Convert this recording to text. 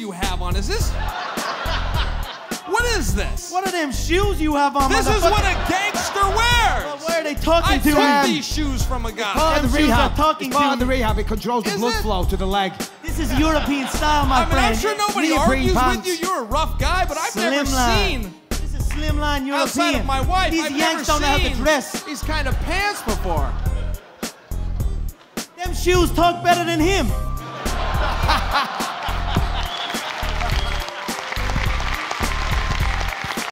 you have on? Is this... What is this? What are them shoes you have on, This is what a gangster wears! Well, where are they talking I to? took these shoes from a guy. Part of the Them shoes rehab. are talking It's part to of the rehab. It controls the Is blood it? flow to the leg. This is European style, my I mean, friend. I'm sure nobody Neoprene argues pants. with you. You're a rough guy, but I've never Slimline. seen... This is slimline European. Outside of my wife, These I've Yanks never don't know how to seen dress. these kind of pants before. Them shoes talk better than him.